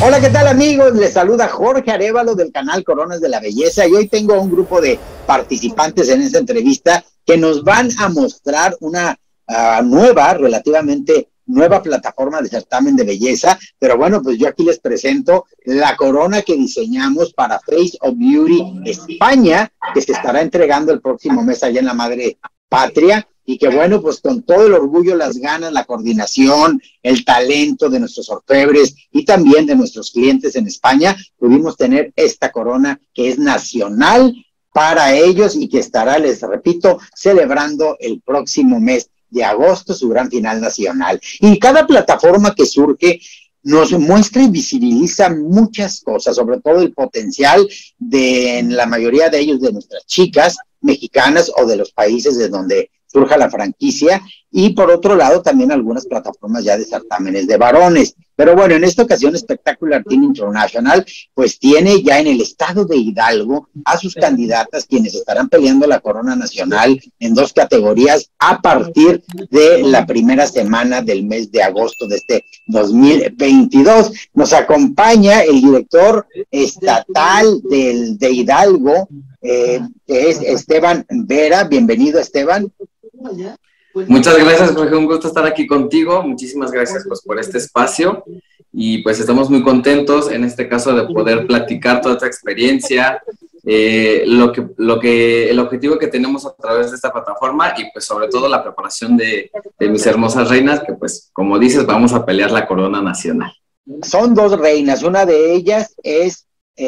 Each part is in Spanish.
Hola, ¿qué tal amigos? Les saluda Jorge Arévalo del canal Coronas de la Belleza y hoy tengo un grupo de participantes en esta entrevista que nos van a mostrar una relativamente nueva plataforma de certamen de belleza, pero bueno, pues yo aquí les presento la corona que diseñamos para Face of Beauty España, que se estará entregando el próximo mes allá en la Madre Patria, y que bueno, pues con todo el orgullo, las ganas, la coordinación, el talento de nuestros orfebres y también de nuestros clientes en España, pudimos tener esta corona que es nacional para ellos y que estará, les repito, celebrando el próximo mes de agosto su gran final nacional. Y cada plataforma que surge nos muestra y visibiliza muchas cosas, sobre todo el potencial de, en la mayoría de ellos, de nuestras chicas mexicanas o de los países de donde surja la franquicia, y por otro lado también algunas plataformas ya de certámenes de varones. Pero bueno, en esta ocasión Spectacular Teen International pues tiene ya en el estado de Hidalgo a sus candidatas, quienes estarán peleando la corona nacional en dos categorías a partir de la primera semana del mes de agosto de este 2022. Nos acompaña el director estatal de Hidalgo, que es Esteban Vera. Bienvenido, Esteban. Muchas gracias, Jorge, un gusto estar aquí contigo. Muchísimas gracias pues por este espacio y pues estamos muy contentos en este caso de poder platicar toda esta experiencia, el objetivo que tenemos a través de esta plataforma y pues sobre todo la preparación de mis hermosas reinas que pues como dices vamos a pelear la corona nacional. Son dos reinas, una de ellas es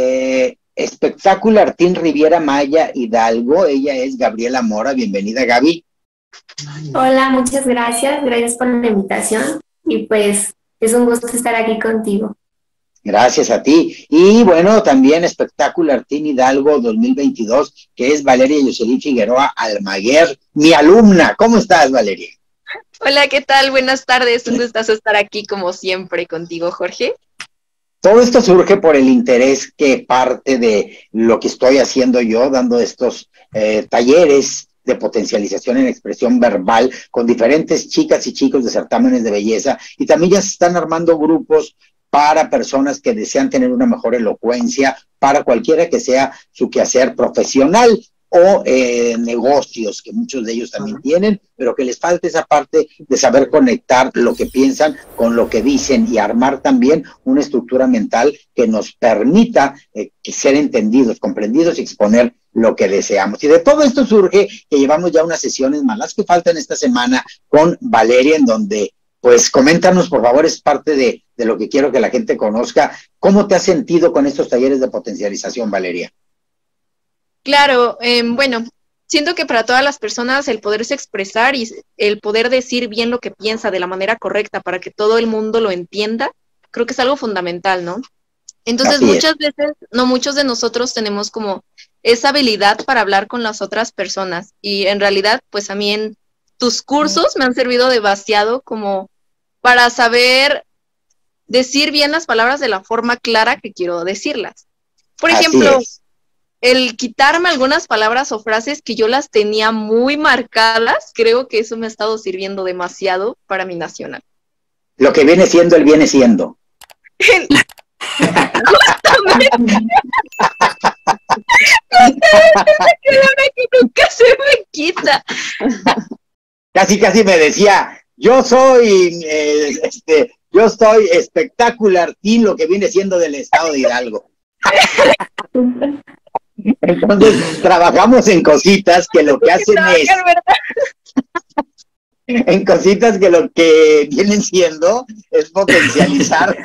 Spectacular Teen Riviera Maya Hidalgo. Ella es Gabriela Mora. Bienvenida, Gaby. Hola, muchas gracias. Gracias por la invitación y pues es un gusto estar aquí contigo. Gracias a ti. Y bueno, también Spectacular Teen Hidalgo 2022, que es Valeria Yoselin Figueroa Almaguer, mi alumna. ¿Cómo estás, Valeria? Hola, ¿qué tal? Buenas tardes. Un gustazo estar aquí como siempre contigo, Jorge. Todo esto surge por el interés que parte de lo que estoy haciendo yo, dando estos talleres de potencialización en expresión verbal con diferentes chicas y chicos de certámenes de belleza, y también ya se están armando grupos para personas que desean tener una mejor elocuencia, para cualquiera que sea su quehacer profesional o negocios, que muchos de ellos también tienen, pero que les falta esa parte de saber conectar lo que piensan con lo que dicen y armar también una estructura mental que nos permita ser entendidos, comprendidos y exponer lo que deseamos. Y de todo esto surge que llevamos ya unas sesiones más, las que faltan esta semana con Valeria, en donde, pues, coméntanos, por favor, es parte de lo que quiero que la gente conozca. ¿Cómo te has sentido con estos talleres de potencialización, Valeria? Claro, bueno, siento que para todas las personas el poderse expresar y el poder decir bien lo que piensa de la manera correcta para que todo el mundo lo entienda, creo que es algo fundamental, ¿no? Entonces muchas veces, no muchos de nosotros tenemos como esa habilidad para hablar con las otras personas y en realidad pues a mí en tus cursos me han servido demasiado como para saber decir bien las palabras de la forma clara que quiero decirlas. Por ejemplo, el quitarme algunas palabras o frases que yo las tenía muy marcadas, creo que eso me ha estado sirviendo demasiado para mi nacional. Lo que viene siendo, él viene siendo. Que nunca se me quita. Casi me decía, yo soy Spectacular Teen, lo que viene siendo del estado de Hidalgo. Entonces trabajamos en cositas que lo que hacen es en cositas que lo que vienen siendo es potencializar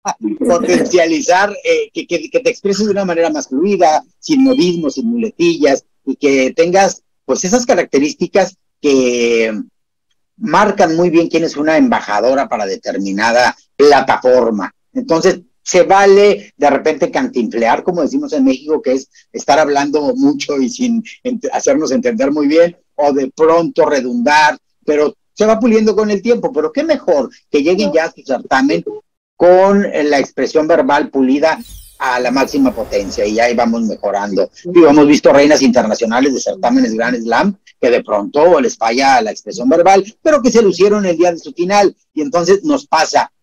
que te expreses de una manera más fluida, sin modismos, sin muletillas, y que tengas pues esas características que marcan muy bien quién es una embajadora para determinada plataforma. Entonces se vale de repente cantinflear, como decimos en México, que es estar hablando mucho y sin hacernos entender muy bien, o de pronto redundar, pero se va puliendo con el tiempo. Pero qué mejor que lleguen ya a su certamen con la expresión verbal pulida a la máxima potencia, y ahí vamos mejorando. Digo, hemos visto reinas internacionales de certámenes Grand Slam que de pronto les falla la expresión verbal, pero que se lucieron el día de su final, y entonces nos pasa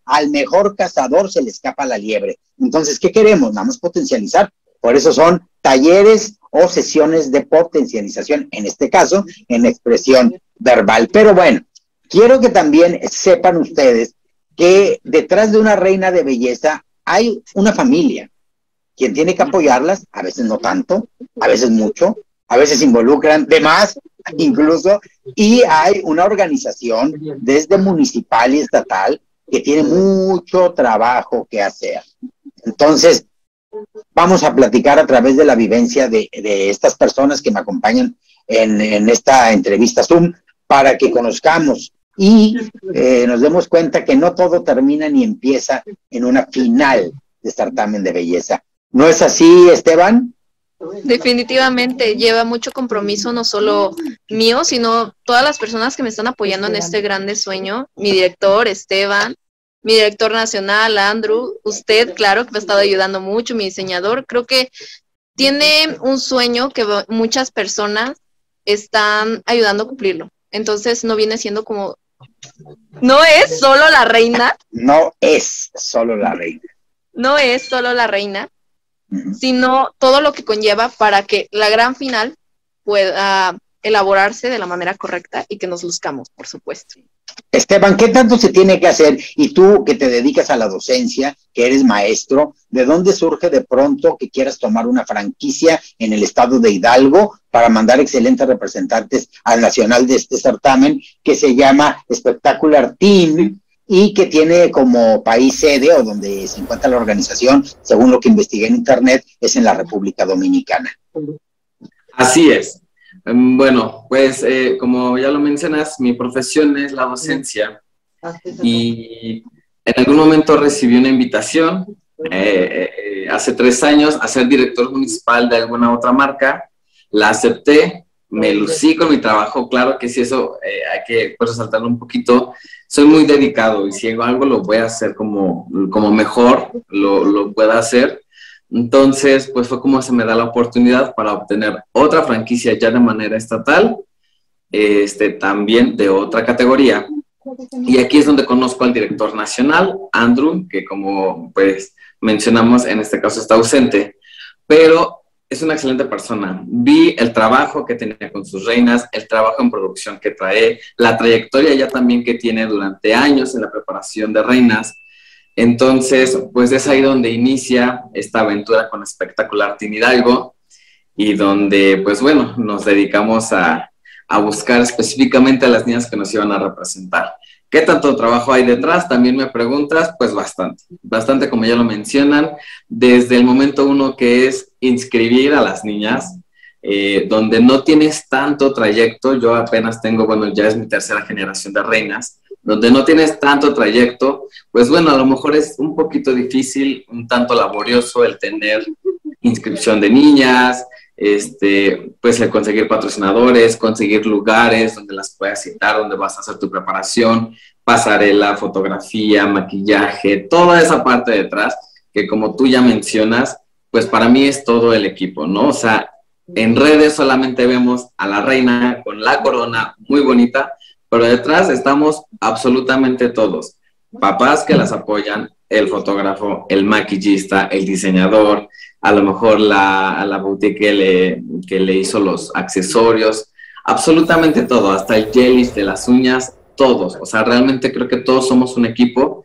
al mejor cazador se le escapa la liebre. Entonces, ¿qué queremos? Vamos a potencializar. Por eso son talleres o sesiones de potencialización, en este caso, en expresión verbal. Pero bueno, quiero que también sepan ustedes que detrás de una reina de belleza hay una familia, quien tiene que apoyarlas, a veces no tanto, a veces mucho, a veces involucran de más incluso, y hay una organización desde municipal y estatal que tiene mucho trabajo que hacer. Entonces, vamos a platicar a través de la vivencia de estas personas que me acompañan en esta entrevista Zoom, para que conozcamos y nos demos cuenta que no todo termina ni empieza en una final de certamen de belleza. ¿No es así, Esteban? Definitivamente lleva mucho compromiso, no solo mío, sino todas las personas que me están apoyando en este grande sueño. Mi director, Esteban, mi director nacional, Andrew, usted, claro, que me ha estado ayudando mucho, mi diseñador. Creo que tiene un sueño que muchas personas están ayudando a cumplirlo. Entonces no viene siendo como... No es solo la reina. No es solo la reina. No es solo la reina, sino todo lo que conlleva para que la gran final pueda elaborarse de la manera correcta y que nos luzcamos, por supuesto. Esteban, ¿qué tanto se tiene que hacer? Y tú que te dedicas a la docencia, que eres maestro, ¿de dónde surge de pronto que quieras tomar una franquicia en el estado de Hidalgo para mandar excelentes representantes al nacional de este certamen que se llama Spectacular Team y que tiene como país sede o donde se encuentra la organización, según lo que investigué en internet, es en la República Dominicana? Así es. Bueno, pues como ya lo mencionas, mi profesión es la docencia y en algún momento recibí una invitación hace 3 años a ser director municipal de alguna otra marca. La acepté, me lucí con mi trabajo, claro que sí, eso hay que pues, resaltarlo un poquito. Soy muy dedicado y si hago algo lo voy a hacer como mejor lo pueda hacer. Entonces, pues fue como se me da la oportunidad para obtener otra franquicia ya de manera estatal, también de otra categoría. Y aquí es donde conozco al director nacional, Andrew, que como pues mencionamos, en este caso está ausente, pero es una excelente persona. Vi el trabajo que tenía con sus reinas, el trabajo en producción que trae, la trayectoria ya también que tiene durante años en la preparación de reinas. Entonces, pues es ahí donde inicia esta aventura con Spectacular Team Hidalgo y donde, pues bueno, nos dedicamos a buscar específicamente a las niñas que nos iban a representar. ¿Qué tanto trabajo hay detrás? También me preguntas, pues bastante como ya lo mencionan, desde el momento 1 que es inscribir a las niñas, donde no tienes tanto trayecto, yo apenas tengo, bueno, ya es mi 3ª generación de reinas, donde no tienes tanto trayecto, pues bueno, a lo mejor es un poquito difícil, un tanto laborioso el tener inscripción de niñas, pues el conseguir patrocinadores, conseguir lugares donde las puedas citar, donde vas a hacer tu preparación, pasarela, fotografía, maquillaje, toda esa parte detrás, que como tú ya mencionas, pues para mí es todo el equipo, ¿no? O sea, en redes solamente vemos a la reina con la corona muy bonita, pero detrás estamos absolutamente todos. Papás que las apoyan, el fotógrafo, el maquillista, el diseñador, a lo mejor la boutique que le hizo los accesorios, absolutamente todo, hasta el gelish de las uñas, todos. O sea, realmente creo que todos somos un equipo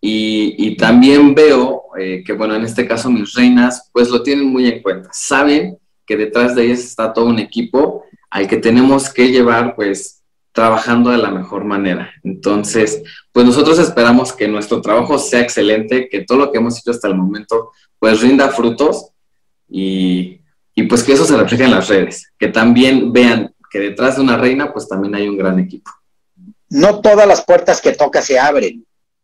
y también veo que, bueno, en este caso mis reinas, pues lo tienen muy en cuenta. Saben que detrás de ellas está todo un equipo al que tenemos que llevar, pues, trabajando de la mejor manera. Entonces, pues nosotros esperamos que nuestro trabajo sea excelente, que todo lo que hemos hecho hasta el momento, pues rinda frutos y pues que eso se refleje en las redes, que también vean que detrás de una reina, pues también hay un gran equipo. No todas las puertas que toca se abren.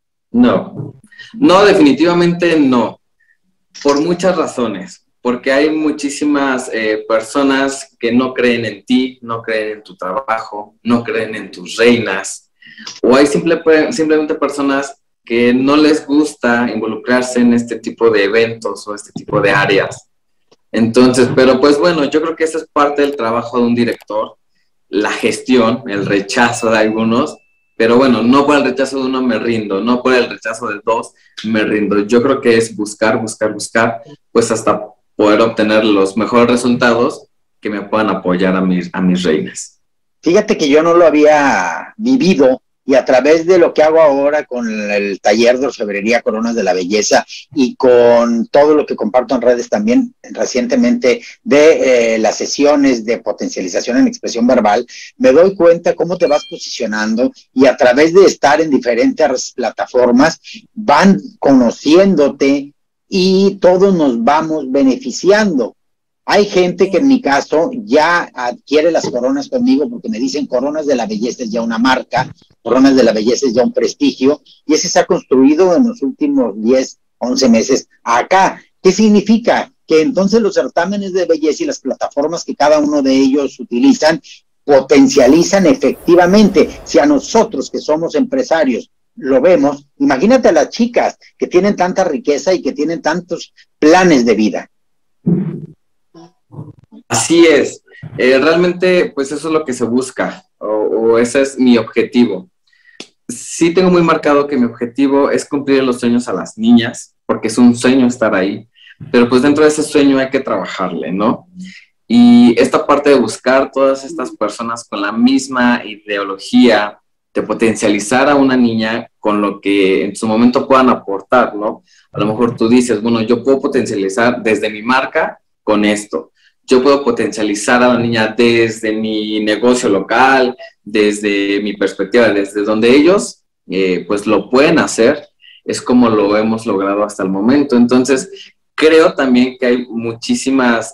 No, definitivamente no, por muchas razones. Porque hay muchísimas personas que no creen en ti, no creen en tu trabajo, no creen en tus reinas, o hay simplemente personas que no les gusta involucrarse en este tipo de eventos o este tipo de áreas. Entonces, pero pues bueno, yo creo que esa es parte del trabajo de un director, la gestión, el rechazo de algunos, pero bueno, no por el rechazo de uno me rindo, no por el rechazo de dos me rindo. Yo creo que es buscar, pues hasta poder obtener los mejores resultados que me puedan apoyar a mis reinas. Fíjate que yo no lo había vivido, y a través de lo que hago ahora con el taller de orfebrería Coronas de la Belleza y con todo lo que comparto en redes también recientemente de las sesiones de potencialización en expresión verbal, me doy cuenta cómo te vas posicionando, y a través de estar en diferentes plataformas van conociéndote y todos nos vamos beneficiando. Hay gente que en mi caso ya adquiere las coronas conmigo porque me dicen Coronas de la Belleza es ya una marca, Coronas de la Belleza es ya un prestigio, y ese se ha construido en los últimos 10, 11 meses acá. ¿Qué significa? Que entonces los certámenes de belleza y las plataformas que cada uno de ellos utilizan potencializan efectivamente. Si a nosotros que somos empresarios lo vemos, imagínate a las chicas que tienen tanta riqueza y que tienen tantos planes de vida. Así es, realmente pues eso es lo que se busca, o ese es mi objetivo. Sí tengo muy marcado que mi objetivo es cumplir los sueños a las niñas, porque es un sueño estar ahí, pero pues dentro de ese sueño hay que trabajarle, ¿no? Y esta parte de buscar todas estas personas con la misma ideología, de potencializar a una niña con lo que en su momento puedan aportar, ¿no? A lo mejor tú dices, bueno, yo puedo potencializar desde mi marca con esto. Yo puedo potencializar a la niña desde mi negocio local, desde mi perspectiva, desde donde ellos pues lo pueden hacer, es como lo hemos logrado hasta el momento. Entonces, creo también que hay muchísimas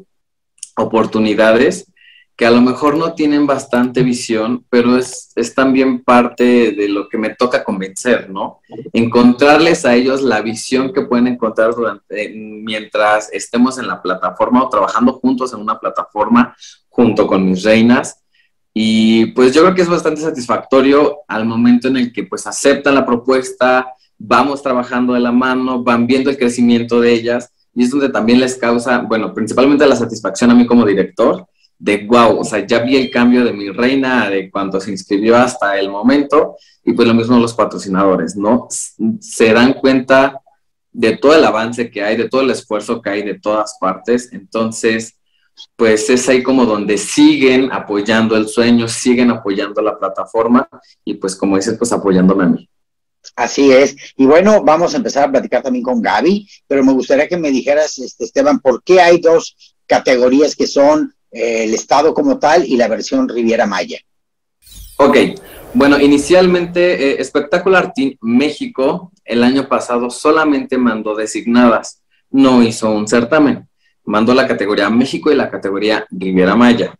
oportunidades que a lo mejor no tienen bastante visión, pero es también parte de lo que me toca convencer, ¿no? Encontrarles a ellos la visión que pueden encontrar mientras estemos en la plataforma o trabajando juntos en una plataforma junto con mis reinas. Y pues yo creo que es bastante satisfactorio al momento en el que pues aceptan la propuesta, vamos trabajando de la mano, van viendo el crecimiento de ellas, y es donde también les causa, bueno, principalmente la satisfacción a mí como director, de wow, o sea, ya vi el cambio de mi reina, de cuando se inscribió hasta el momento, y pues lo mismo los patrocinadores, ¿no? Se dan cuenta de todo el avance que hay, de todo el esfuerzo que hay de todas partes. Entonces, pues es ahí como donde siguen apoyando el sueño, siguen apoyando la plataforma, y pues como dices, pues apoyándome a mí. Así es. Y bueno, vamos a empezar a platicar también con Gaby, pero me gustaría que me dijeras, Esteban, ¿por qué hay dos categorías que son el estado como tal y la versión Riviera Maya? Ok, bueno, inicialmente Espectacular Team México el año pasado solamente mandó designadas, no hizo un certamen, mandó la categoría México y la categoría Riviera Maya.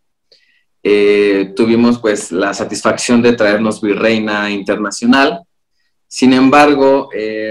Tuvimos pues la satisfacción de traernos virreina internacional. Sin embargo,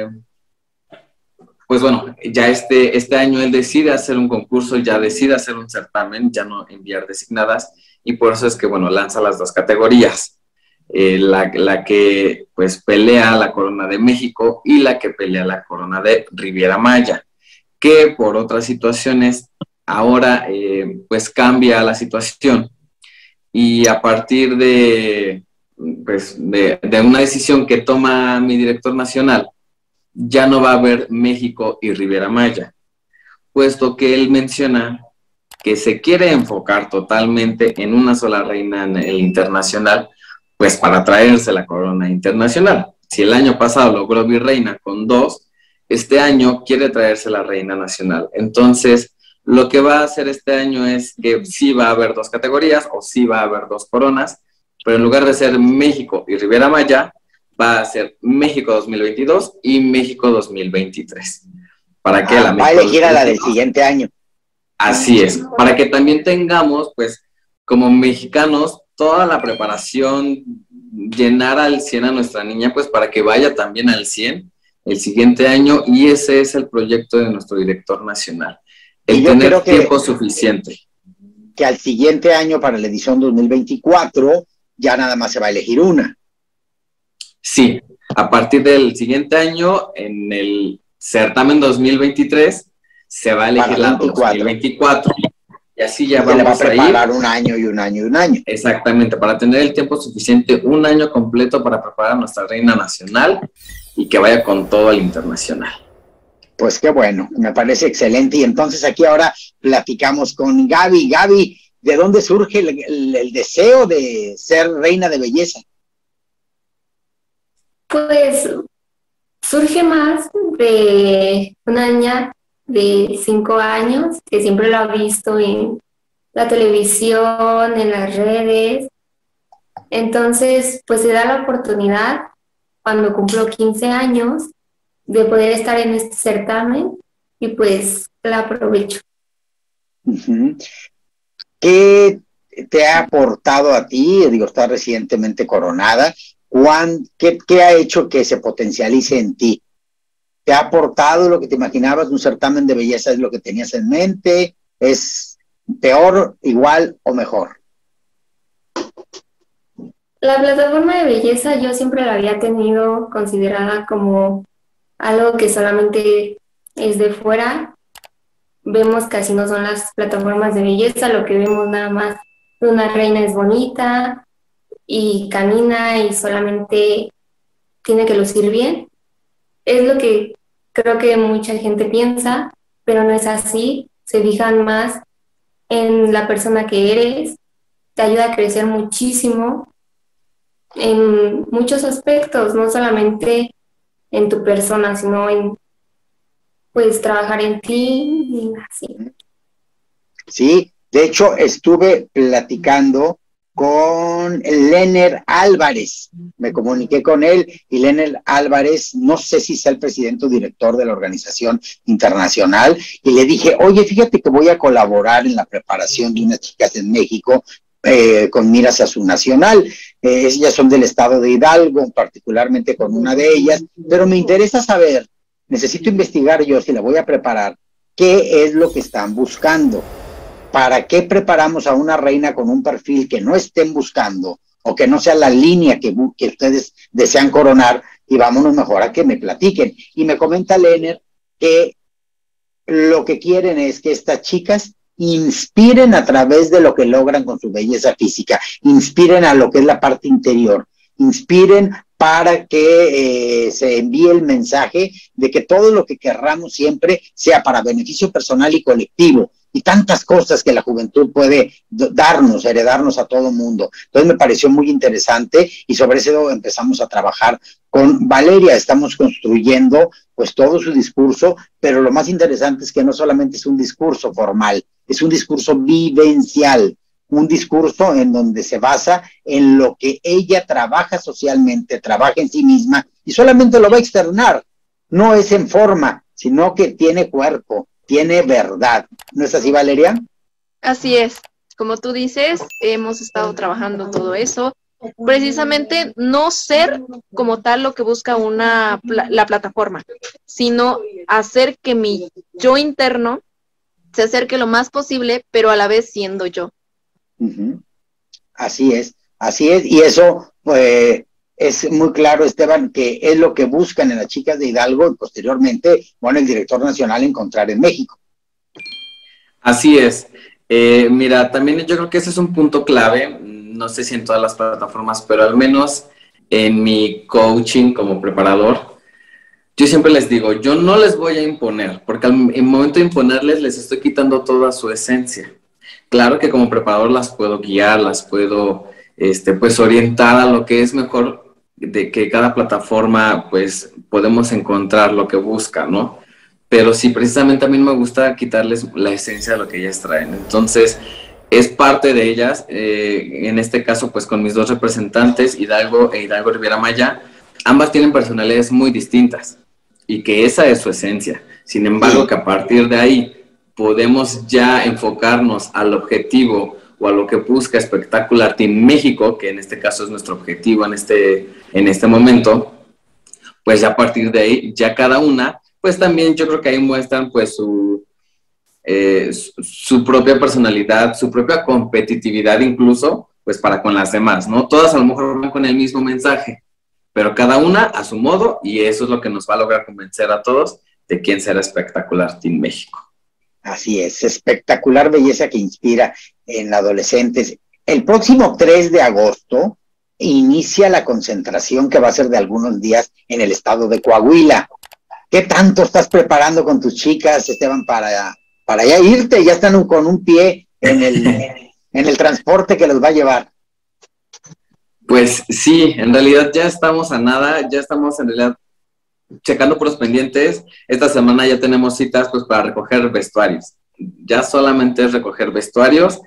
pues bueno, ya este año él decide hacer un concurso, ya decide hacer un certamen, ya no enviar designadas, y por eso es que, bueno, lanza las dos categorías. La que pues pelea la Corona de México y la que pelea la Corona de Riviera Maya, que por otras situaciones ahora pues cambia la situación, y a partir de una decisión que toma mi director nacional, ya no va a haber México y Riviera Maya, puesto que él menciona que se quiere enfocar totalmente en una sola reina en el internacional, pues para traerse la corona internacional. Si el año pasado logró virreina con 2, este año quiere traerse la reina nacional. Entonces, lo que va a hacer este año es que sí va a haber 2 categorías, o sí va a haber 2 coronas, pero en lugar de ser México y Riviera Maya, va a ser México 2022 y México 2023. ¿Para qué? Va a elegir a la del siguiente año. Así es, para que también tengamos, pues, como mexicanos, toda la preparación, llenar al 100 a nuestra niña, pues, para que vaya también al 100 el siguiente año, y ese es el proyecto de nuestro director nacional, el tener tiempo suficiente. Que al siguiente año, para la edición 2024, ya nada más se va a elegir una. Sí, a partir del siguiente año, en el certamen 2023, se va a elegir la 2024. y así ya se le va a vamos a ir. preparar un año y un año y un año. Exactamente, para tener el tiempo suficiente, un año completo para preparar a nuestra reina nacional y que vaya con todo al internacional. Pues qué bueno, me parece excelente. Y entonces aquí ahora platicamos con Gaby. Gaby, ¿de dónde surge el deseo de ser reina de belleza? Pues surge más de una niña de 5 años que siempre lo ha visto en la televisión, en las redes. Entonces, pues se da la oportunidad cuando cumplo 15 años de poder estar en este certamen y pues la aprovecho. Uh-huh. ¿Qué te ha aportado a ti? Digo, estás recientemente coronada. ¿Qué ha hecho que se potencialice en ti? ¿Te ha aportado lo que te imaginabas? ¿Un certamen de belleza es lo que tenías en mente? ¿Es peor, igual o mejor? La plataforma de belleza yo siempre la había tenido considerada como algo que solamente es de fuera. Vemos que así no son las plataformas de belleza, lo que vemos nada más, una reina es bonita y camina y solamente tiene que lucir bien. Es lo que creo que mucha gente piensa, pero no es así. Se fijan más en la persona que eres, te ayuda a crecer muchísimo en muchos aspectos, no solamente en tu persona, sino en pues trabajar en ti y así. Sí, de hecho estuve platicando con Lener Álvarez, me comuniqué con él y Lener Álvarez, no sé si sea el presidente o director de la organización internacional, y le dije, oye, fíjate que voy a colaborar en la preparación de unas chicas en México con miras a su nacional. Ellas son del estado de Hidalgo, particularmente con una de ellas, pero me interesa saber, necesito investigar yo si la voy a preparar, qué es lo que están buscando. ¿Para qué preparamos a una reina con un perfil que no estén buscando o que no sea la línea que ustedes desean coronar? Y vámonos mejor a que me platiquen. Y me comenta Lener que lo que quieren es que estas chicas inspiren a través de lo que logran con su belleza física, inspiren a lo que es la parte interior, inspiren para que se envíe el mensaje de que todo lo que querramos siempre sea para beneficio personal y colectivo, y tantas cosas que la juventud puede darnos, heredarnos a todo mundo. Entonces me pareció muy interesante y sobre eso empezamos a trabajar con Valeria. Estamos construyendo pues todo su discurso, pero lo más interesante es que no solamente es un discurso formal, es un discurso vivencial, un discurso en donde se basa en lo que ella trabaja socialmente, trabaja en sí misma y solamente lo va a externar. No es en forma, sino que tiene cuerpo, tiene verdad. ¿No es así, Valeria? Así es. Como tú dices, hemos estado trabajando todo eso. Precisamente no ser como tal lo que busca la plataforma, sino hacer que mi yo interno se acerque lo más posible, pero a la vez siendo yo. Uh-huh. Así es, y eso es muy claro, Esteban, que es lo que buscan en las chicas de Hidalgo y posteriormente, bueno, el director nacional encontrar en México. Así es. Mira, también yo creo que ese es un punto clave, no sé si en todas las plataformas, pero al menos en mi coaching como preparador, yo siempre les digo, yo no les voy a imponer, porque en el momento de imponerles les estoy quitando toda su esencia. Claro que como preparador las puedo guiar, las puedo pues orientar a lo que es mejor de que cada plataforma pues podemos encontrar lo que busca, ¿no? Pero sí, precisamente a mí me gusta quitarles la esencia de lo que ellas traen. Entonces, es parte de ellas, en este caso pues con mis dos representantes, Hidalgo e Hidalgo Riviera Maya, ambas tienen personalidades muy distintas y que esa es su esencia. Sin embargo, que a partir de ahí podemos ya enfocarnos al objetivo o a lo que busca Espectacular Team México, que en este caso es nuestro objetivo en este momento, pues ya a partir de ahí, ya cada una, pues también yo creo que ahí muestran pues su propia personalidad, su propia competitividad incluso, pues para con las demás, ¿no? Todas a lo mejor van con el mismo mensaje, pero cada una a su modo, y eso es lo que nos va a lograr convencer a todos de quién será Espectacular Team México. Así es, espectacular belleza que inspira en adolescentes. El próximo 3 de agosto inicia la concentración que va a ser de algunos días en el estado de Coahuila. ¿Qué tanto estás preparando con tus chicas, Esteban, para ya irte? Ya están con un pie en el transporte que los va a llevar. Pues sí, en realidad ya estamos a nada, ya estamos en realidad checando por los pendientes. Esta semana ya tenemos citas pues para recoger vestuarios. Ya solamente es recoger vestuarios.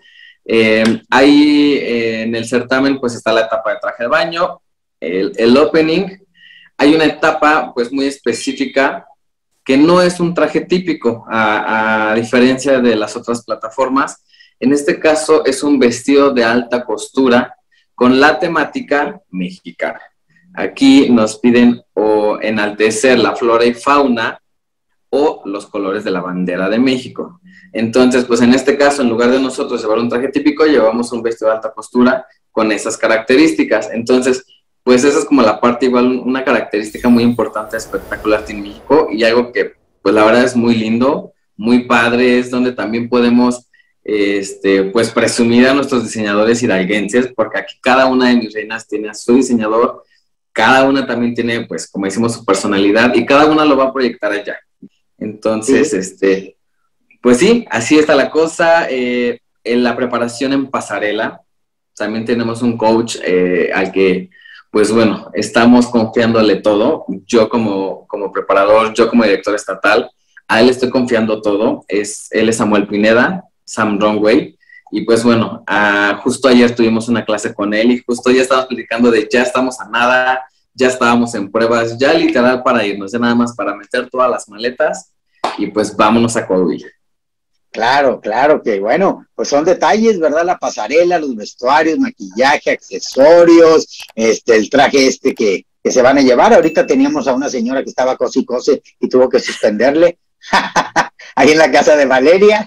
Ahí en el certamen pues está la etapa de traje de baño, el opening. Hay una etapa pues muy específica que no es un traje típico, a diferencia de las otras plataformas. En este caso es un vestido de alta costura con la temática mexicana. Aquí nos piden o enaltecer la flora y fauna o los colores de la bandera de México. Entonces, pues en este caso, en lugar de nosotros llevar un traje típico, llevamos un vestido de alta costura con esas características. Entonces, pues esa es como la parte igual, una característica muy importante de Espectacular Team México y algo que, pues la verdad es muy lindo, muy padre, es donde también podemos pues presumir a nuestros diseñadores hidalguenses, porque aquí cada una de mis reinas tiene a su diseñador, cada una también tiene, pues como decimos, su personalidad y cada una lo va a proyectar allá. Entonces, sí. Pues sí, así está la cosa. En la preparación en pasarela, también tenemos un coach al que, pues bueno, estamos confiándole todo. Yo como preparador, yo como director estatal, a él estoy confiando todo. Él es Samuel Pineda, Sam Runway, y pues bueno, justo ayer tuvimos una clase con él y justo ya estábamos platicando de ya estamos a nada, ya estábamos en pruebas, ya literal para irnos, ya nada más para meter todas las maletas y pues vámonos a Coahuila. Claro, que bueno, pues son detalles, ¿verdad? La pasarela, los vestuarios, maquillaje, accesorios, el traje que se van a llevar. Ahorita teníamos a una señora que estaba cose y cose y tuvo que suspenderle ahí en la casa de Valeria.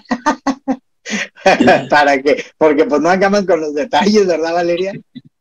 Porque pues no acaban con los detalles, ¿verdad, Valeria?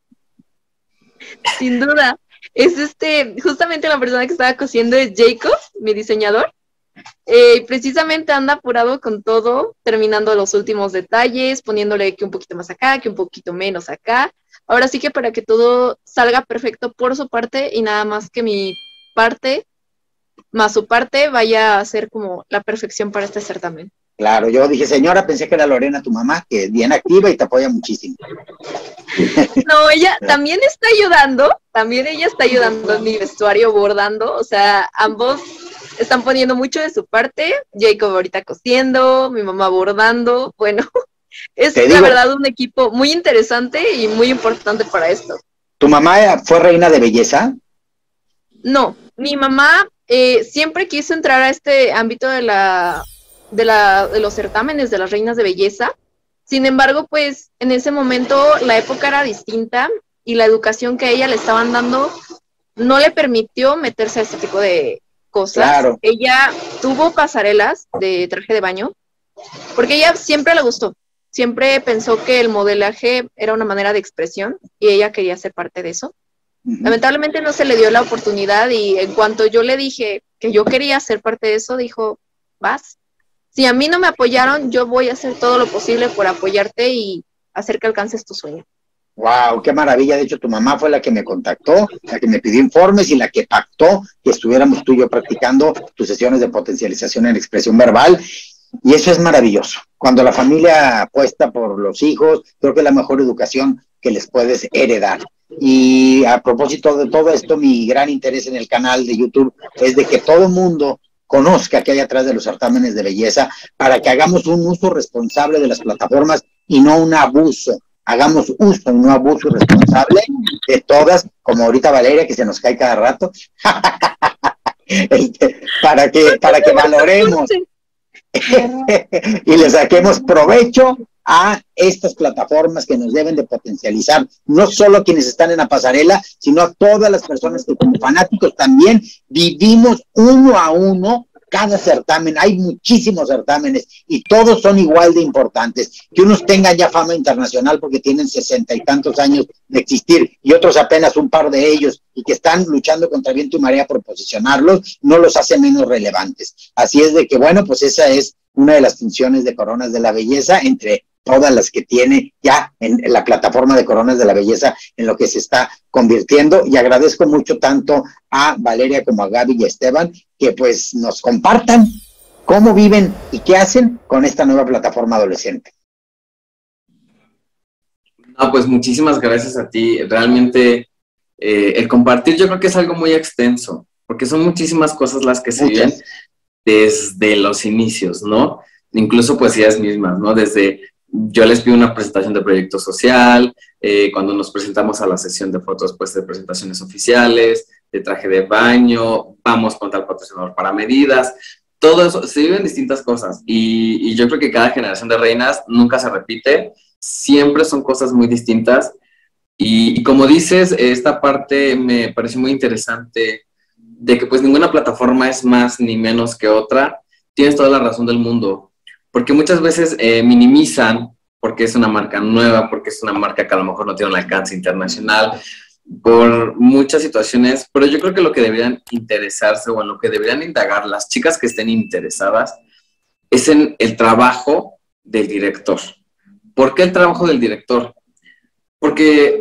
Sin duda. Es justamente la persona que estaba cosiendo es Jacob, mi diseñador. Precisamente anda apurado con todo, terminando los últimos detalles, poniéndole que un poquito más acá, que un poquito menos acá. Ahora sí que para que todo salga perfecto por su parte y nada más que mi parte más su parte vaya a ser como la perfección para este certamen. Claro, yo dije, señora, pensé que era Lorena, tu mamá, que es bien activa y te apoya muchísimo. No, ella también está ayudando en mi vestuario bordando, o sea, ambos están poniendo mucho de su parte, Jacob ahorita cosiendo, mi mamá bordando, bueno, es la verdad un equipo muy interesante y muy importante para esto. ¿Tu mamá fue reina de belleza? No, mi mamá siempre quiso entrar a este ámbito de los certámenes de las reinas de belleza. Sin embargo, pues en ese momento la época era distinta y la educación que a ella le estaban dando no le permitió meterse a este tipo de cosas. Claro. Ella tuvo pasarelas de traje de baño porque ella siempre le gustó. Siempre pensó que el modelaje era una manera de expresión y ella quería ser parte de eso. Lamentablemente no se le dio la oportunidad y en cuanto yo le dije que yo quería ser parte de eso, dijo, vas. Si a mí no me apoyaron, yo voy a hacer todo lo posible por apoyarte y hacer que alcances tu sueño. ¡Wow! ¡Qué maravilla! De hecho, tu mamá fue la que me contactó, la que me pidió informes y la que pactó que estuviéramos tú y yo practicando tus sesiones de potencialización en expresión verbal. Y eso es maravilloso. Cuando la familia apuesta por los hijos, creo que es la mejor educación que les puedes heredar. Y a propósito de todo esto, mi gran interés en el canal de YouTube es de que todo el mundo conozca qué hay atrás de los certámenes de belleza para que hagamos un uso responsable de las plataformas y no un abuso. Hagamos uso y no abuso responsable de todas, como ahorita Valeria, que se nos cae cada rato, para que valoremos y le saquemos provecho a estas plataformas que nos deben de potencializar, no solo quienes están en la pasarela, sino a todas las personas que como fanáticos también vivimos uno a uno cada certamen, hay muchísimos certámenes y todos son igual de importantes. Que unos tengan ya fama internacional porque tienen 60 y tantos años de existir y otros apenas un par de ellos y que están luchando contra viento y marea por posicionarlos, no los hace menos relevantes. Así es de que, bueno, pues esa es una de las funciones de Coronas de la Belleza, entre todas las que tiene ya en la plataforma de Coronas de la Belleza, en lo que se está convirtiendo. Y agradezco mucho tanto a Valeria como a Gaby y a Esteban que pues nos compartan cómo viven y qué hacen con esta nueva plataforma adolescente. No, pues muchísimas gracias a ti. Realmente el compartir yo creo que es algo muy extenso, porque son muchísimas cosas las que se viven desde los inicios, ¿no? Incluso poesías mismas, ¿no? Desde yo les pido una presentación de proyecto social, cuando nos presentamos a la sesión de fotos, pues de presentaciones oficiales, de traje de baño, vamos con tal patrocinador para medidas, todo eso, se viven distintas cosas y yo creo que cada generación de reinas nunca se repite, siempre son cosas muy distintas y como dices, esta parte me pareció muy interesante de que pues ninguna plataforma es más ni menos que otra. Tienes toda la razón del mundo, porque muchas veces minimizan porque es una marca nueva, porque es una marca que a lo mejor no tiene un alcance internacional, por muchas situaciones, pero yo creo que lo que deberían interesarse o en lo que deberían indagar las chicas que estén interesadas es en el trabajo del director. ¿Por qué el trabajo del director? Porque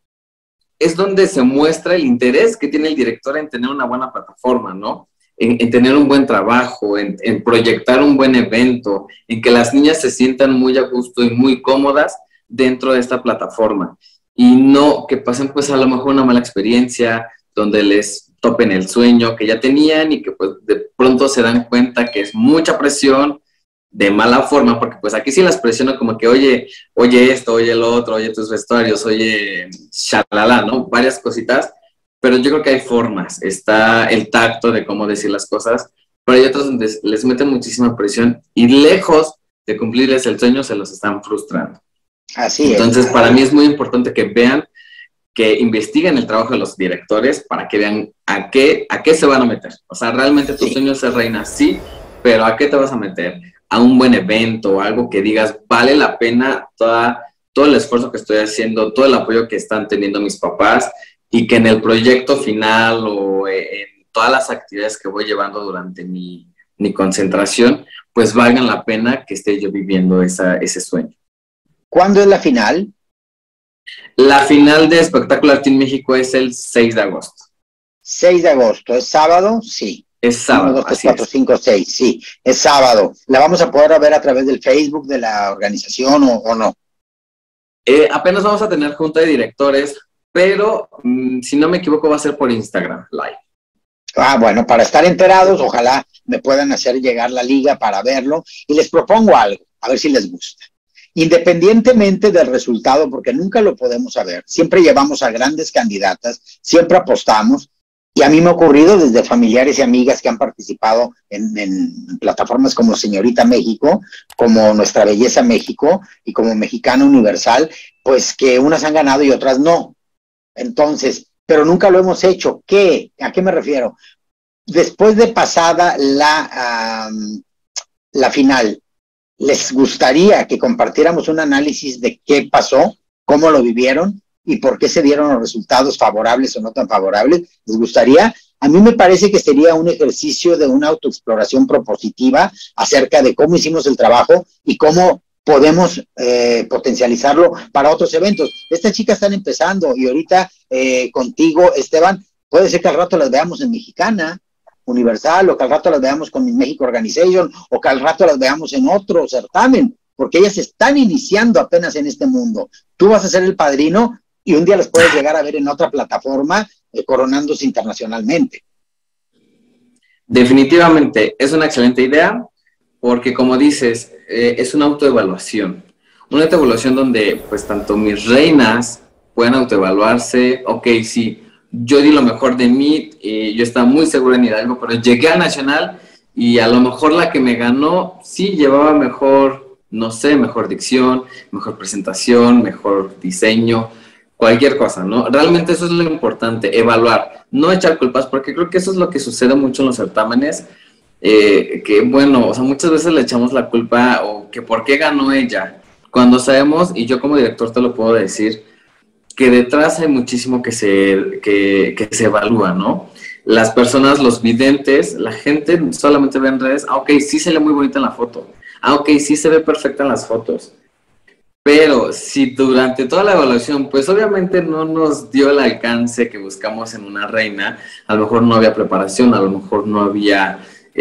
es donde se muestra el interés que tiene el director en tener una buena plataforma, ¿no? En tener un buen trabajo, en proyectar un buen evento, en que las niñas se sientan muy a gusto y muy cómodas dentro de esta plataforma. Y no que pasen pues a lo mejor una mala experiencia, donde les topen el sueño que ya tenían y que pues de pronto se dan cuenta que es mucha presión, de mala forma, porque pues aquí sí las presiono como que, oye esto, oye lo otro, oye tus vestuarios, oye shalala, ¿no? Varias cositas, pero yo creo que hay formas, está el tacto de cómo decir las cosas, pero hay otros donde les meten muchísima presión y lejos de cumplirles el sueño se los están frustrando. Así Entonces, es. para mí es muy importante que vean, que investiguen el trabajo de los directores para que vean a qué se van a meter. O sea, realmente tu sueño es ser reina, sí, pero ¿a qué te vas a meter? A un buen evento, algo que digas, vale la pena todo el esfuerzo que estoy haciendo, todo el apoyo que están teniendo mis papás y que en el proyecto final o en todas las actividades que voy llevando durante mi concentración, pues valgan la pena que esté yo viviendo ese sueño. ¿Cuándo es la final? La final de Espectacular Team México es el 6 de agosto. 6 de agosto, ¿es sábado? Sí. Es sábado. 1, 2, 3, 4, 5, 6, sí, es sábado. ¿La vamos a poder ver a través del Facebook de la organización o no? Apenas vamos a tener junta de directores, pero si no me equivoco va a ser por Instagram Live. Ah, bueno, para estar enterados, ojalá me puedan hacer llegar la liga para verlo y les propongo algo, a ver si les gusta. Independientemente del resultado, porque nunca lo podemos saber, siempre llevamos a grandes candidatas, siempre apostamos, y a mí me ha ocurrido desde familiares y amigas que han participado en plataformas como Señorita México, como Nuestra Belleza México y como Mexicana Universal, pues que unas han ganado y otras no. Entonces, pero nunca lo hemos hecho. ¿A qué me refiero? Después de pasada la final, ¿les gustaría que compartiéramos un análisis de qué pasó, cómo lo vivieron y por qué se dieron los resultados favorables o no tan favorables? ¿Les gustaría? A mí me parece que sería un ejercicio de una autoexploración propositiva acerca de cómo hicimos el trabajo y cómo podemos potencializarlo para otros eventos. Estas chicas están empezando y ahorita contigo, Esteban, puede ser que al rato las veamos en Mexicana Universal o que al rato las veamos con mi México Organization o que al rato las veamos en otro certamen, porque ellas están iniciando apenas en este mundo. Tú vas a ser el padrino y un día las puedes llegar a ver en otra plataforma coronándose internacionalmente. Definitivamente, es una excelente idea porque como dices, es una autoevaluación. Una autoevaluación donde pues tanto mis reinas puedan autoevaluarse. Ok, sí, yo di lo mejor de mí, yo estaba muy segura en Hidalgo, pero llegué a Nacional y a lo mejor la que me ganó sí llevaba mejor, no sé, mejor dicción, mejor presentación, mejor diseño, cualquier cosa, ¿no? Realmente eso es lo importante, evaluar, no echar culpas, porque creo que eso es lo que sucede mucho en los certámenes, que bueno, o sea, muchas veces le echamos la culpa o que por qué ganó ella, cuando sabemos, y yo como director te lo puedo decir, que detrás hay muchísimo que se evalúa, ¿no? Las personas, los videntes, la gente solamente ve en redes, ok, sí se ve muy bonita en la foto, ok, sí se ve perfecta en las fotos, pero si durante toda la evaluación, pues obviamente no nos dio el alcance que buscamos en una reina, a lo mejor no había preparación, a lo mejor no había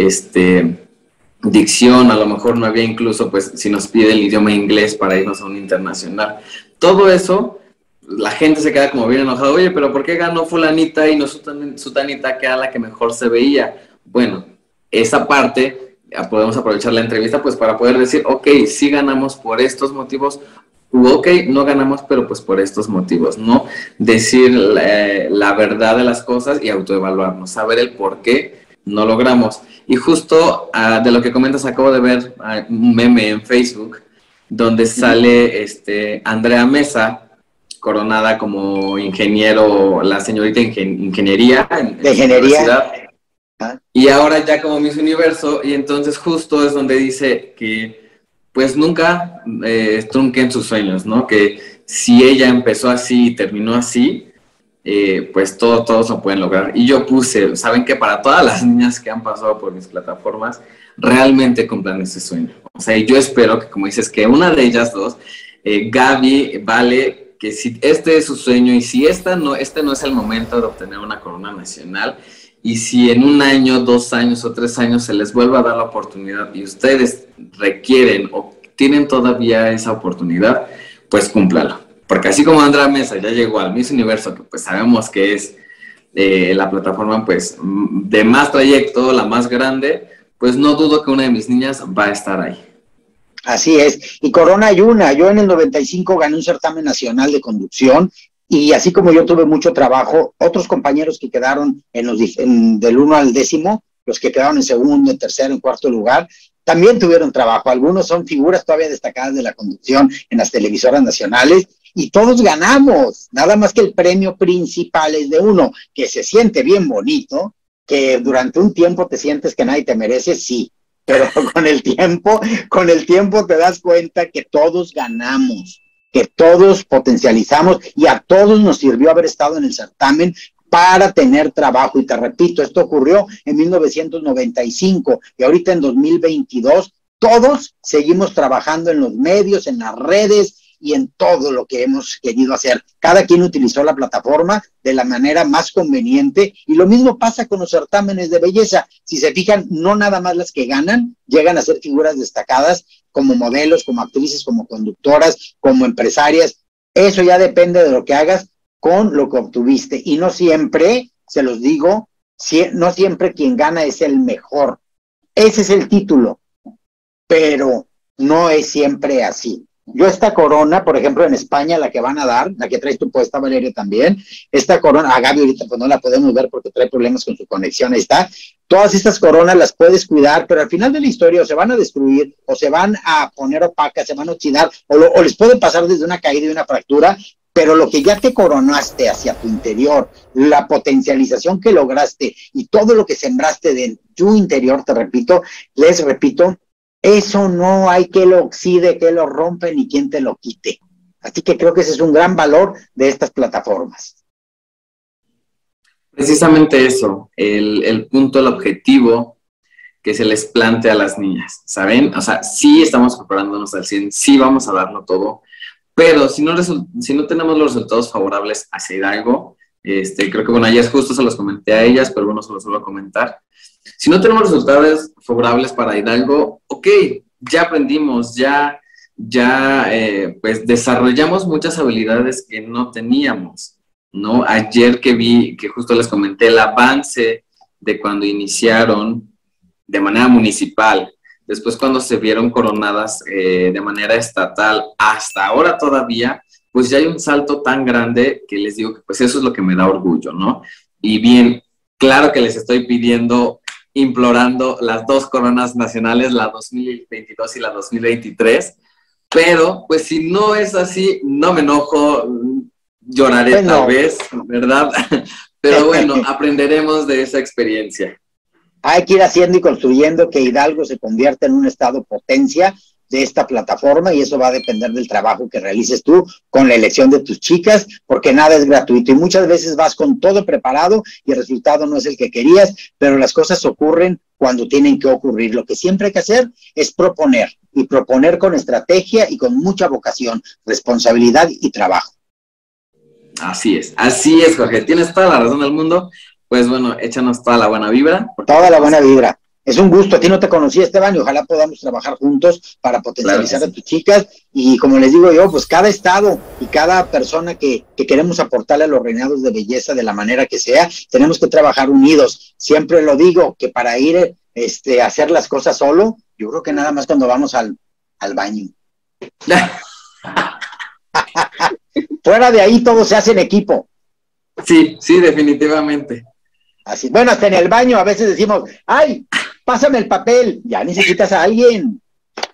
dicción, a lo mejor no había incluso, pues, si nos pide el idioma inglés para irnos a un internacional. Todo eso, la gente se queda como bien enojada, oye, pero ¿por qué ganó fulanita y no sutanita, que era la que mejor se veía? Bueno, esa parte podemos aprovechar la entrevista pues para poder decir, ok, sí ganamos por estos motivos, ok, no ganamos, pero pues por estos motivos, ¿no? Decir la verdad de las cosas y autoevaluarnos, saber el por qué no logramos. Y justo de lo que comentas, acabo de ver un meme en Facebook donde sale Andrea Mesa coronada como ingeniero, la señorita ingeniería en de ingeniería. Y ahora ya como Miss Universo, y entonces justo es donde dice que pues nunca trunquen sus sueños, ¿no? Que si ella empezó así y terminó así, pues todos lo pueden lograr. Y yo puse, saben que para todas las niñas que han pasado por mis plataformas, realmente cumplan ese sueño. O sea, y yo espero que, como dices, que una de ellas dos, Gaby, Vale, que si este es su sueño y si este no es el momento de obtener una corona nacional, y si en 1 año, 2 años o 3 años se les vuelve a dar la oportunidad y ustedes requieren o tienen todavía esa oportunidad, pues cúmplalo. Porque así como Andrea Mesa ya llegó al Miss Universo, que pues sabemos que es la plataforma pues de más trayecto, la más grande, pues no dudo que una de mis niñas va a estar ahí. Así es. Y corona hay una. Yo en el 95 gané un certamen nacional de conducción. Y así como yo tuve mucho trabajo, otros compañeros que quedaron del 1 al 10, los que quedaron en segundo, en tercero, en cuarto lugar, también tuvieron trabajo. Algunos son figuras todavía destacadas de la conducción en las televisoras nacionales y todos ganamos. Nada más que el premio principal es de uno, que se siente bien bonito, que durante un tiempo te sientes que nadie te merece, sí. Pero con el tiempo te das cuenta que todos ganamos, que todos potencializamos y a todos nos sirvió haber estado en el certamen para tener trabajo. Y te repito, esto ocurrió en 1995 y ahorita en 2022 todos seguimos trabajando en los medios, en las redes y en todo lo que hemos querido hacer. Cada quien utilizó la plataforma de la manera más conveniente y lo mismo pasa con los certámenes de belleza. Si se fijan, no nada más las que ganan llegan a ser figuras destacadas como modelos, como actrices, como conductoras, como empresarias. Eso ya depende de lo que hagas con lo que obtuviste. Y no siempre, se los digo, no siempre quien gana es el mejor. Ese es el título, pero no es siempre así. Yo esta corona, por ejemplo, en España, la que van a dar, la que traes tú puesta, Valeria, también, esta corona, a Gaby ahorita pues no la podemos ver porque trae problemas con su conexión, ahí está. Todas estas coronas las puedes cuidar, pero al final de la historia o se van a destruir, o se van a poner opacas, se van a oxidar, o les puede pasar desde una caída y una fractura, pero lo que ya te coronaste hacia tu interior, la potencialización que lograste y todo lo que sembraste de tu interior, les repito, eso no hay que lo oxide, que lo rompe, ni quien te lo quite. Así que creo que ese es un gran valor de estas plataformas. Precisamente eso, el punto, el objetivo que se les plantea a las niñas, ¿saben? O sea, sí estamos preparándonos al 100, sí vamos a darlo todo, pero si no tenemos los resultados favorables hacia Hidalgo, creo que bueno, ayer justo se los comenté a ellas, pero bueno, se los vuelvo a comentar. Si no tenemos resultados favorables para Hidalgo, ok, ya aprendimos, pues desarrollamos muchas habilidades que no teníamos, ¿no? Ayer que vi, que justo les comenté el avance de cuando iniciaron de manera municipal, después cuando se vieron coronadas de manera estatal, hasta ahora todavía, pues ya hay un salto tan grande que les digo que pues eso es lo que me da orgullo, ¿no? Y bien, claro que les estoy pidiendo, implorando las 2 coronas nacionales, la 2022 y la 2023, pero pues si no es así, no me enojo, lloraré tal vez, ¿verdad? Pero bueno, aprenderemos de esa experiencia. Hay que ir haciendo y construyendo que Hidalgo se convierta en un estado potencia de esta plataforma, y eso va a depender del trabajo que realices tú con la elección de tus chicas, porque nada es gratuito y muchas veces vas con todo preparado y el resultado no es el que querías, pero las cosas ocurren cuando tienen que ocurrir. Lo que siempre hay que hacer es proponer, y proponer con estrategia y con mucha vocación, responsabilidad y trabajo. Así es, Jorge, tienes toda la razón del mundo. Pues bueno, échanos toda la buena vibra. Toda la buena vibra. Es un gusto, a ti no te conocí, Esteban, y ojalá podamos trabajar juntos para potencializar Claro que sí. a tus chicas. Y como les digo yo, pues cada estado y cada persona que queremos aportarle a los reinados de belleza de la manera que sea, tenemos que trabajar unidos. Siempre lo digo, que para ir a hacer las cosas solo, yo creo que nada más cuando vamos al baño. Fuera de ahí todo se hace en equipo. Sí, definitivamente. Así, bueno, hasta en el baño a veces decimos, ay, pásame el papel, ya necesitas a alguien.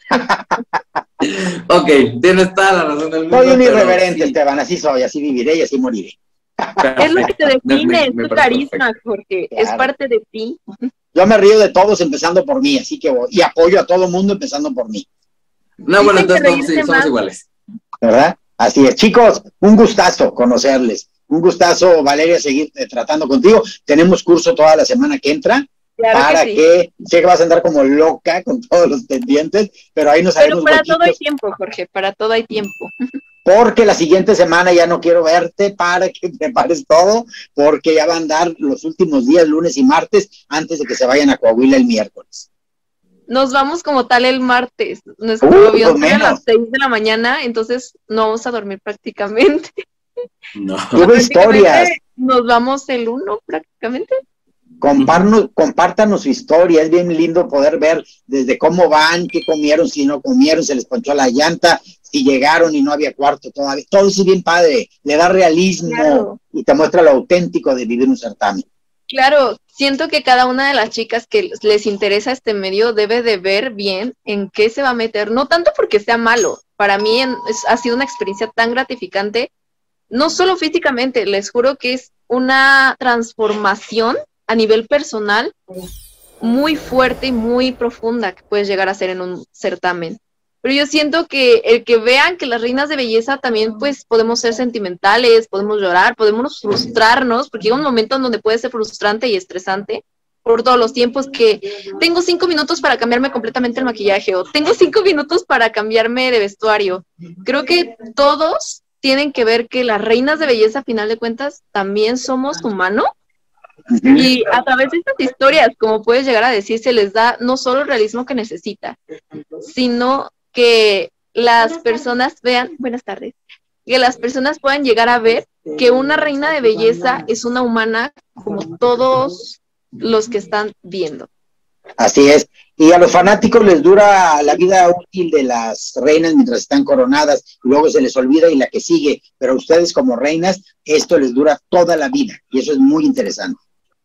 Ok, tienes toda la razón del mundo. Soy un irreverente, sí. Esteban, así soy, así viviré y así moriré. Es lo que te define, es tu carisma, Jorge, Claro. es parte de ti. Yo me río de todos empezando por mí, así que voy, y apoyo a todo mundo empezando por mí, No, bueno, Dicen que entonces no, reírse somos más. iguales. ¿verdad? Así es. Chicos, un gustazo conocerles, un gustazo, Valeria, seguir tratando contigo. Tenemos curso toda la semana que entra, Claro para que sí. que, sé que vas a andar como loca con todos los pendientes, pero ahí nos Pero haremos para todo hay huequitos. tiempo, Jorge, para todo hay tiempo. Porque la siguiente semana ya no quiero verte para que prepares todo, porque ya va a andar los últimos días, lunes y martes, antes de que se vayan a Coahuila el miércoles. Nos vamos como tal el martes. Nuestro avión sale a las 6 de la mañana, entonces no vamos a dormir prácticamente. No. Tuve historias. Nos vamos el 1 prácticamente. Compártanos su historia, es bien lindo poder ver desde cómo van, qué comieron, si no comieron, se les ponchó la llanta, si llegaron y no había cuarto todavía, todo eso es bien padre, le da realismo, Claro. Y te muestra lo auténtico de vivir un certamen. Claro, siento que cada una de las chicas que les interesa este medio debe de ver bien en qué se va a meter, no tanto porque sea malo, para mí ha sido una experiencia tan gratificante, no solo físicamente, les juro que es una transformación a nivel personal muy fuerte y muy profunda que puedes llegar a hacer en un certamen. Pero yo siento que el que vean que las reinas de belleza también pues podemos ser sentimentales, podemos llorar, podemos frustrarnos, porque llega un momento en donde puede ser frustrante y estresante por todos los tiempos que tengo 5 minutos para cambiarme completamente el maquillaje o tengo 5 minutos para cambiarme de vestuario. Creo que todos tienen que ver que las reinas de belleza, a final de cuentas, también somos humanos. Y a través de estas historias, como puedes llegar a decir, se les da no solo el realismo que necesita, sino que las personas vean, buenas tardes, que las personas puedan llegar a ver que una reina de belleza es una humana como todos los que están viendo. Así es, y a los fanáticos les dura la vida útil de las reinas mientras están coronadas, y luego se les olvida y la que sigue, pero a ustedes como reinas, esto les dura toda la vida, y eso es muy interesante.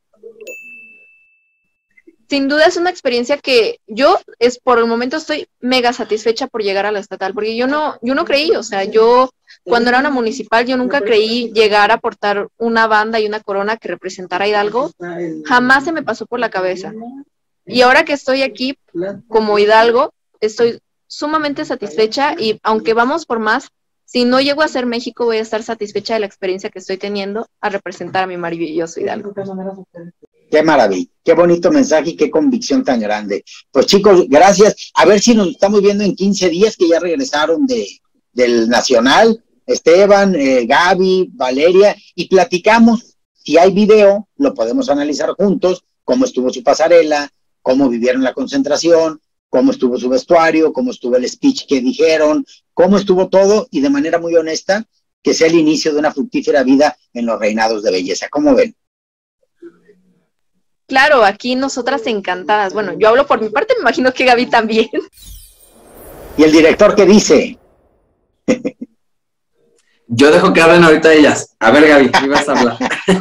Sin duda es una experiencia que yo por el momento estoy mega satisfecha por llegar a la estatal, porque yo no creí, o sea, yo cuando era una municipal yo nunca creí llegar a portar una banda y una corona que representara a Hidalgo, jamás se me pasó por la cabeza. Y ahora que estoy aquí como Hidalgo, estoy sumamente satisfecha y aunque vamos por más, si no llego a ser México voy a estar satisfecha de la experiencia que estoy teniendo a representar a mi maravilloso Hidalgo. Qué maravilla, qué bonito mensaje y qué convicción tan grande. Pues chicos, gracias. A ver si nos estamos viendo en 15 días que ya regresaron del Nacional. Esteban, Gaby, Valeria, y platicamos. Si hay video, lo podemos analizar juntos, cómo estuvo su pasarela, cómo vivieron la concentración, cómo estuvo su vestuario, cómo estuvo el speech que dijeron, cómo estuvo todo, y de manera muy honesta, que sea el inicio de una fructífera vida en los reinados de belleza. ¿Cómo ven? Claro, aquí nosotras encantadas. Bueno, yo hablo por mi parte, me imagino que Gaby también. ¿Y el director qué dice? Yo dejo que hablen ahorita ellas. A ver, Gaby, ¿qué vas a hablar?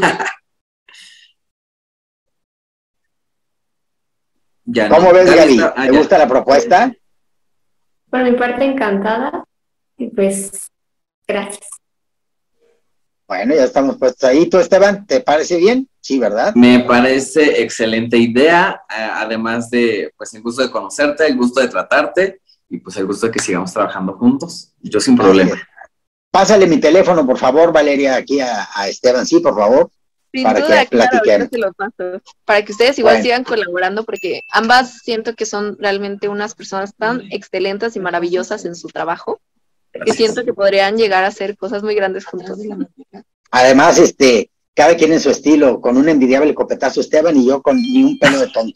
Ya no. ¿Cómo ves, Gaby? Está, ¿Te gusta la propuesta? Por mi parte, encantada. Y pues, gracias. Bueno, ya estamos puestos ahí. ¿Tú, Esteban, te parece bien? Sí, ¿verdad? Me parece excelente idea, además de, pues, el gusto de conocerte, el gusto de tratarte y pues el gusto de que sigamos trabajando juntos. Yo sin problema. Pásale mi teléfono, por favor, Valeria, aquí a Esteban, sí, por favor. Sin para duda, que claro, platiquemos. ahorita se lo paso. Para que ustedes igual Bueno. sigan colaborando, porque ambas siento que son realmente unas personas tan excelentes y maravillosas en su trabajo, que siento que podrían llegar a hacer cosas muy grandes juntos. Además, cada quien en su estilo, con un envidiable copetazo Esteban y yo con ni un pelo de tonto.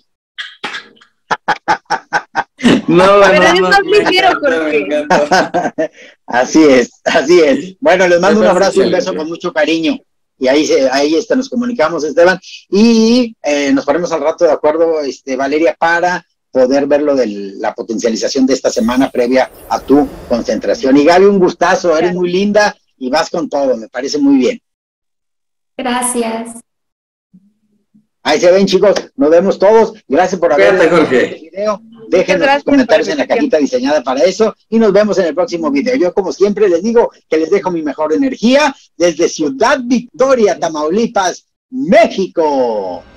No, Pero no, es no, más me ligero, encantó, me Jorge. encantó. Así es, así es. Bueno, les mando un Me abrazo parece y un beso excelente. con mucho cariño. Y ahí nos comunicamos, Esteban. Y nos ponemos al rato de acuerdo, Valeria, para poder ver lo de la potencialización de esta semana previa a tu concentración. Y Gaby, un gustazo, eres muy linda y vas con todo, me parece muy bien. Gracias. Ahí se ven, chicos, nos vemos todos. Gracias por haber Cuídate, visto Jorge. este video. Déjenos gracias sus comentarios por en la la invitación. cajita diseñada para eso y nos vemos en el próximo video. Yo, como siempre, les digo que les dejo mi mejor energía desde Ciudad Victoria, Tamaulipas, México.